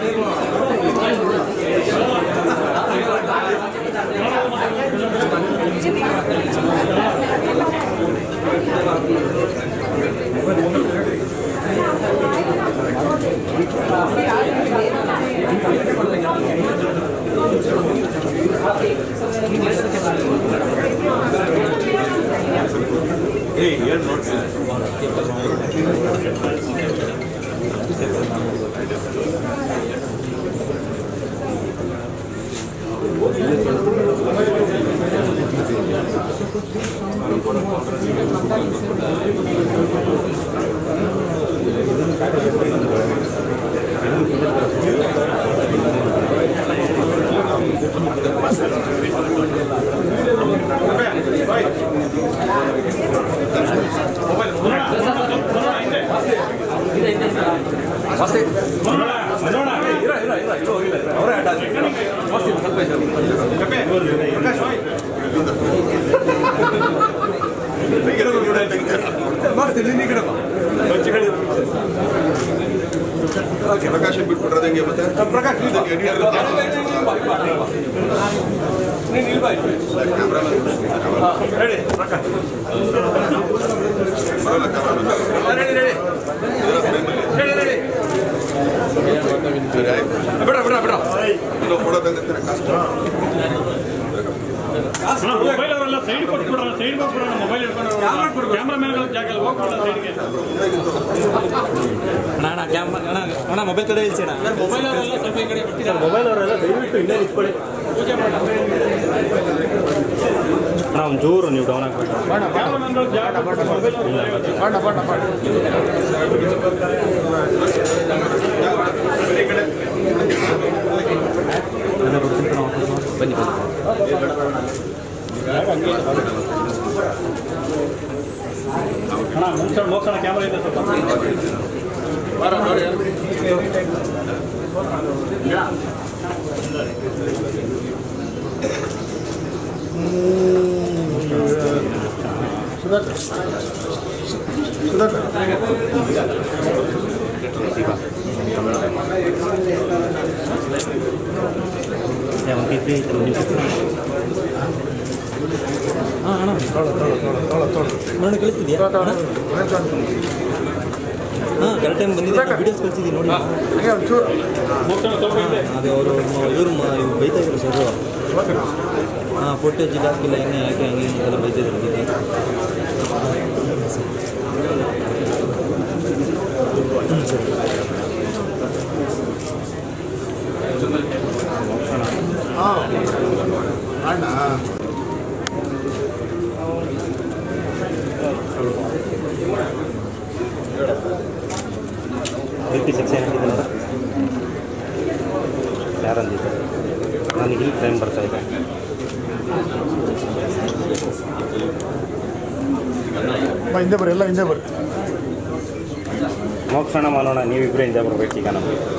Hey, you're not प्रकाश बिट्बिट्रे देंगे प्रकाश photo ತೆಗೆದ್ರೆ ಕಷ್ಟ ಮೊಬೈಲ್ ಅವರೆಲ್ಲ ಸೈಡ್ ಕೊಟ್ಬಿಡ್ರ ಸೈಡ್ ಹೋಗ್ಬಿಡೋಣ ಮೊಬೈಲ್ ಇಟ್ಕೊಂಡು ಕ್ಯಾಮ್ರಾಮನ್ಗಳ ಜಾಗ ಅಲ್ಲಿ ಹೋಗ್ಬಿಡೋಣ ಸೈಡ್ಗೆ ಅಣ್ಣ ಕ್ಯಾಮ್ರಾ ಅಣ್ಣ ಮೊಬೈಲ್ ಕಡೆ ಇಳಿಸಿ ಅಣ್ಣ ಮೊಬೈಲ್ ಅವರೆಲ್ಲ ಸ್ವಲ್ಪ ಈ ಕಡೆ ಬಿಟ್ಟಿದ್ದಾರೆ ಮೊಬೈಲ್ ಅವರೆಲ್ಲ ದಯವಿಟ್ಟು ಇಲ್ಲೇ ನಿಂತ್ಕೊಳ್ಳಿ ಪೂಜೆ ಮಾಡಿ ಅಣ್ಣ ಒಂಚೂರು ನೀವು ಡೌನ್ ಆಗಬೇಕು ಕ್ಯಾಮ್ರಾಮನ್ಗಳ ಜಾಗ ಮೊಬೈಲ್ ಬನ್ನಿ ಅಣ್ಣ ಮೋಕ್ಷಣ ಕ್ಯಾಮ್ರಾ ಇದೆ ಸ್ವಲ್ಪ ನೋಡಿ ಕಳಿಸ್ತಿದ್ಯಾ ಹಾಂ ಕರೆಕ್ಟ್ ಟೈಮ್ ಬಂದಿದೆ ವಿಡಿಯೋಸ್ ಕಳಿಸಿದ್ದೀನಿ ನೋಡಿ ಅದು ಅವರು ಇವರು ಬೈತಾ ಇದ್ರು ಸರ್ ಹಾಂ ಫೋಟೇಜ್ ಹಾಕಿಲ್ಲ ಎಣ್ಣೆ ಹಾಕಿ ಹಂಗೆ ಎಲ್ಲ ಬೈತಾ ಇದ್ರು ಸರಿ ಅಣ್ಣ ಸೆಕ್ಷನ್ ಹಾಕಿದ್ದೀನಲ್ಲ ಯಾರಂದಿದ್ದೆ ನನಗೆ ಇಲ್ಲಿ ಟೈಮ್ ಬರ್ತಾ ಇದೆ ಹಿಂದೆ ಬರ್ರಿ ಎಲ್ಲ ಹಿಂದೆ ಬರ್ರಿ ಮೋಕ್ಷಣ ಮಾಡೋಣ ನೀವಿಬ್ಬರೇ ಹಿಂದೆ ಬರ್ಬೇಕು ಈಗ ನಮಗೆ